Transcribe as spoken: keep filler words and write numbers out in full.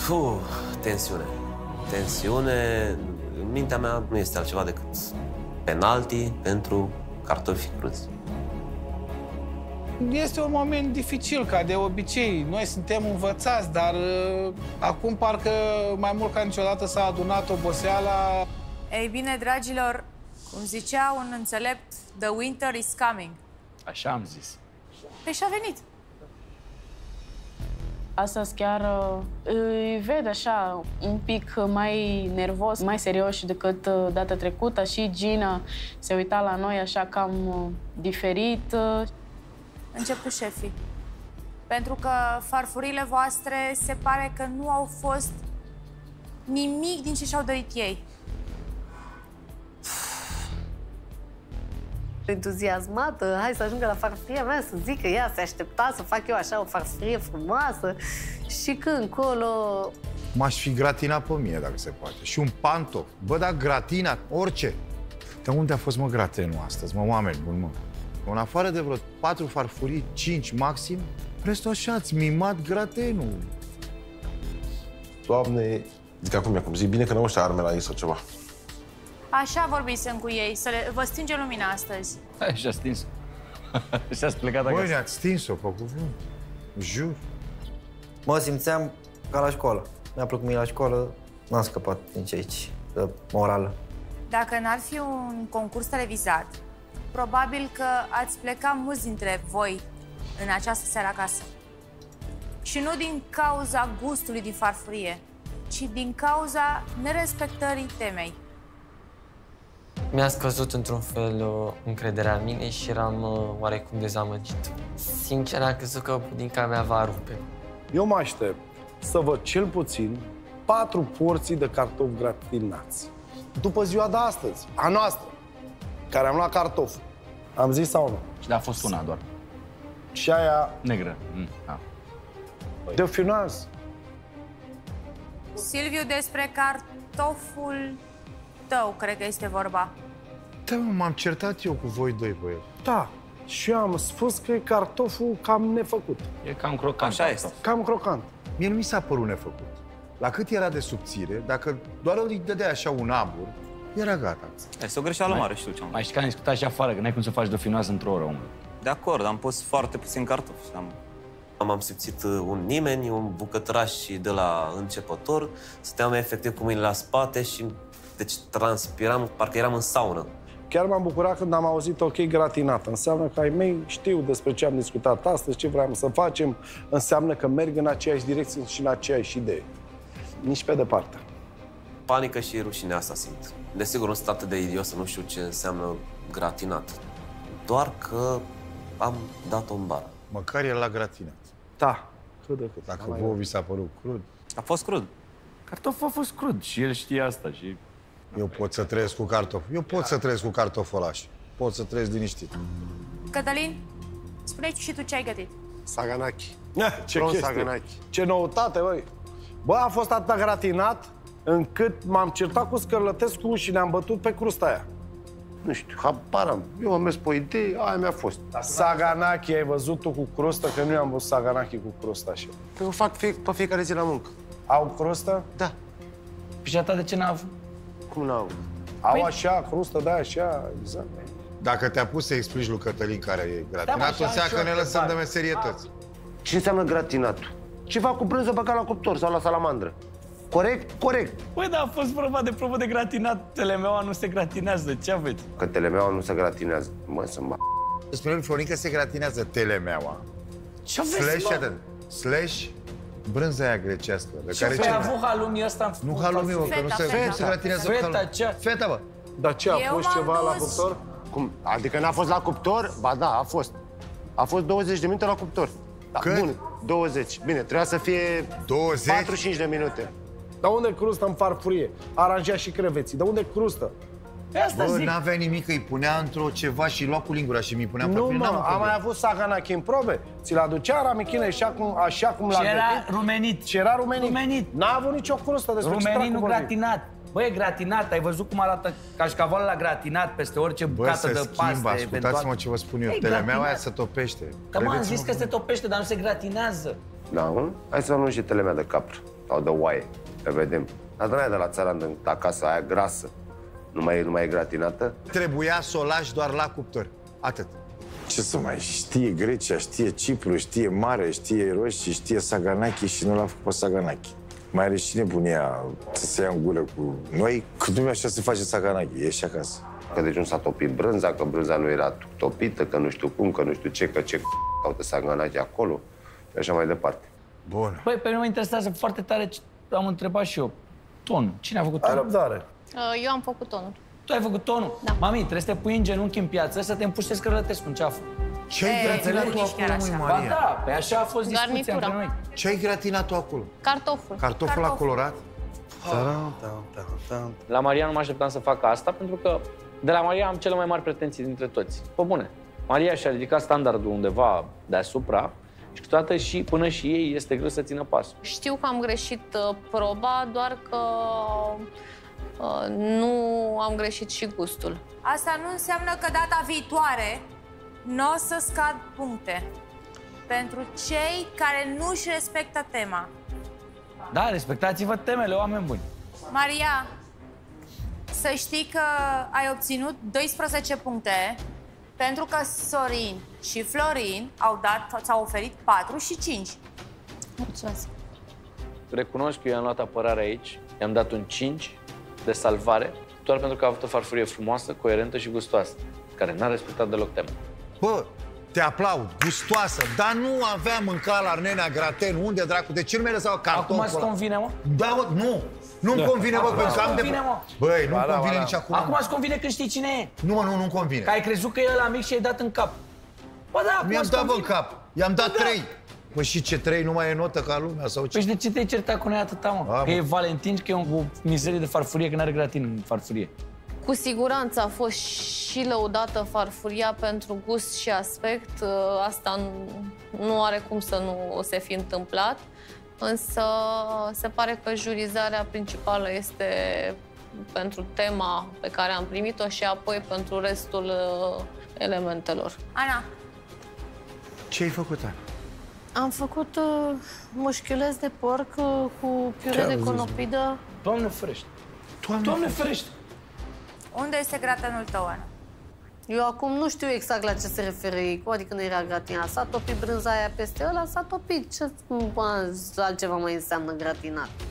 Puh, tensiune. Tensiune, în mintea mea, nu este altceva decât penalti pentru cartofi cruzi. Este un moment dificil, ca de obicei. Noi suntem învățați, dar uh, acum parcă mai mult ca niciodată s-a adunat oboseala. Ei bine, dragilor, cum zicea un înțelept, the winter is coming. Așa am zis. Păi și-a venit. Astăzi chiar îi ved așa un pic mai nervos, mai serios decât data trecută. Și Gina se uita la noi așa cam diferit. Încep cu șefii. Pentru că farfurile voastre se pare că nu au fost nimic din ce și-au dorit ei. Entuziasmată, hai să ajungă la farfuria mea, să zică ea, se aștepta să fac eu așa o farfurie frumoasă. Și când colo... M-aș fi gratinat pe mine, dacă se poate. Și un pantof. Bă, dar gratinat, orice. Dar unde a fost, mă, gratenul astăzi, mă, oameni buni, mă? În afară de vreo patru farfurii, cinci maxim, restul așa, ați mimat gratenul. Doamne, zic acum, acum, zic bine că nu ăștia arme la ei sau ceva. Așa vorbisem cu ei, să le... vă stinge lumina astăzi. Hai, și-a stins. Și-ați plecat acasă. Băi, ne-ați stins-o, pe cuvânt. Jur. Mă simțeam ca la școală. Mi-a plăcut mie la școală, n-am scăpat nici aici, de morală. Dacă n-ar fi un concurs televizat, probabil că ați pleca mulți dintre voi în această seară acasă. Și nu din cauza gustului din farfurie, ci din cauza nerespectării temei. Mi-a scăzut într-un fel uh, încrederea în mine și eram uh, oarecum dezamăgit. Sincer, am crezut că bunica mea va rupe. Eu mă aștept să văd cel puțin patru porții de cartofi gratinați. După ziua de astăzi, a noastră, care am luat cartofi. Am zis sau nu? Și a fost una doar. Și aia... Negră. Mm. Ah. De finaz. Silviu, despre cartoful tău, cred că este vorba. Da, m-am certat eu cu voi doi, băie. Da. Și eu am spus că e cartoful cam nefăcut. E cam crocant. Așa este. Cam crocant. Mie nu mi s-a părut nefăcut. La cât era de subțire, dacă doar îi dădea așa un abur, era gata. Este o greșeală mare, știu ce am. Mai știi că am discutat și afară, că n-ai cum să faci de finoasă într-o oră, omule. De acord, am pus foarte puțin cartofi. Am... Am simțit un nimeni, un bucătăraș și de la începător. Stăteam efectiv cu mâinile la spate și deci transpiram, parcă eram în saună. Chiar m-am bucurat când am auzit ok gratinat. Înseamnă că ai mei știu despre ce am discutat astăzi, ce vreau să facem. Înseamnă că merg în aceeași direcție și în aceeași idee. Nici pe departe. Panică și rușine, asta simt. Desigur, nu sunt atât de idiot să nu știu ce înseamnă gratinat. Doar că am dat-o în bară. Măcar el l-a gratinat. Da, cât de cât. Dacă vouă vi s-a părut crud. A fost crud. Cartoful a fost crud și el știe asta și... Eu pot să trăiesc cu cartof. Eu pot să trăiesc cu cartofolaș. Pot să trăiesc liniștit. Cătălin, spune-i și tu ce ai gătit. Saganaki. Ce chestie. Ce noutate, băi. Bă, a fost atât gratinat încât m-am certat cu Scărlătescu și ne-am bătut pe crusta aia. Nu știu, habar am. Eu am mers pe o idee, aia mi-a fost. Saganaki, ai văzut tu cu crustă? Că nu am văzut Saganaki cu crustă așa. Păi eu fac fie, pe fiecare zi la muncă. Au crustă? Da. Și a ta de ce n-a avut? Cum n-au? Au Păi... așa, crustă, da, așa, exact. Dacă te-a pus să explici lui Cătălin care e gratinat, da, înseamnă că ne lăsăm de meserietăți. Ce înseamnă gratinatul? Ceva cu brânză băgat la cuptor sau la salamandră. Corect? Corect. Păi, dar a fost vorba de probă de gratinat. Telemeaua nu se gratinează. Ce aveți? Că telemeaua nu se gratinează. Mă, să mă... Spune lui Florin că se gratinează telemeaua. Ce aveți, slash, mă? Slash brânza aia grecească. De Ce fel a avut halumii ăsta? Nu halumii, că nu se, feta. nu se gratinează. Feta, ce? Feta, bă. Dar ce, a Eu fost ceva la dus... cuptor? Cum? Adică n-a fost la cuptor? Ba da, a fost. A fost douăzeci de minute la cuptor. Da, cât? Bun, douăzeci. Bine, trebuia să fie douăzeci? patruzeci și cinci de minute. Dar unde crustă în farfurie? Aranjea și creveții. Dar unde crustă? Bă, n-avea nimic, îi punea într-o ceva și lua cu lingura și mi punea în Nu, farfurie. mă, am mai avut Saganaki în probe. Ți-l aducea Ramichine așa cum, așa cum l-a Și era gătit. rumenit. Și era rumenit. Rumenit. N-a avut nicio crustă despre ce Rumenit, dracu nu vorbim. gratinat. Băi, e gratinat. Ai văzut cum arată cașcavalul la gratinat peste orice bucată Bă, de se paste, schimbă, ascultați-mă ce vă spun eu. Ei, Telemeaua gratinat. aia se topește. Că m-am zis că se topește, dar nu se gratinează. Da, mă? Hai să luăm și telemea de capră. sau de oaie. Le vedem. Dar de de la țaran, de acasă, aia grasă, nu mai, e, nu mai e gratinată. Trebuia să o lași doar la cuptor. Atât. Ce să mai știe Grecia, știe Cipru, știe Mare, știe roșii, știe Saganaki și nu l-a făcut pe Saganaki. Mai are și nebunia să se ia în gură cu noi, că nu așa se face Saganaki, e și acasă. Că deci nu s-a topit brânza, că brânza nu era topită, că nu știu cum, că nu știu ce, că ce caută Saganaki acolo și așa mai departe. Bun. Păi, pe mine mă interesează foarte tare ce am întrebat și eu. Tonul. Cine a făcut tonul? Ai răbdare. Eu am făcut tonul. Tu ai făcut tonul? Da. Mami, trebuie să te pui în genunchi în piață, să te împuși să scărătesc un ceafă. Ce-ai gratinat tu acolo, măi, Maria? Ba da, pe așa a fost discuția Garnitura. între noi. Ce-ai gratinat tu acolo? Cartoful. Cartoful la colorat? La Maria nu mă așteptam să facă asta, pentru că de la Maria am cele mai mari pretenții dintre toți. Pe bune. Maria și-a ridicat standardul undeva deasupra și câteodată și până și ei este greu să țină pasul. Știu că am greșit uh, proba, doar că uh, nu am greșit și gustul. Asta nu înseamnă că data viitoare nu o să scad puncte pentru cei care nu-și respectă tema. Da, respectați-vă temele, oameni buni. Maria, să știi că ai obținut doisprezece puncte pentru că Sorin și Florin au dat, ți-au oferit patru și cinci. Mulțumesc. Recunosc că eu i-am luat apărarea aici, i-am dat un cinci de salvare, doar pentru că a avut o farfurie frumoasă, coerentă și gustoasă, care n-a respectat deloc tema. Bă, te aplaud, gustoasă, dar nu avea mâncat la Arnenea Graten, unde dracu, de ce nu mi-ai lăsat cartoful ăla? Acum îți convine, mă? Da, mă, nu, nu-mi convine, bă, pentru că am de... convine, mă. Băi, nu-mi convine nici acum. Acum îți convine când știi cine e. Nu, mă, nu, nu-mi convine. Că ai crezut că e ăla mic și ai dat în cap. Bă, da, Mi-am dat, bă, în cap, i-am dat trei. Păi și ce trei, nu mai e notă ca lumea sau ce? Păi și de ce te-ai certat cu noi atâta, mă? A, că e Valentin, că e o mizerie de farfurie, că n-are gratin în farfurie. Cu siguranță a fost și lăudată farfuria pentru gust și aspect. Asta nu are cum să nu se fi întâmplat. Însă se pare că jurizarea principală este pentru tema pe care am primit-o și apoi pentru restul elementelor. Ana. Ce ai făcut, Ana? Am făcut uh, mușchiuleț de porc uh, cu piure de conopidă. Doamne ferește! Doamne, Doamne ferește! Unde este gratanul tău, Ana? Eu acum nu știu exact la ce se referă ei, adică nu era gratinat. S-a topit brânza aia peste ăla, s-a topit. Ce altceva mai înseamnă gratinat?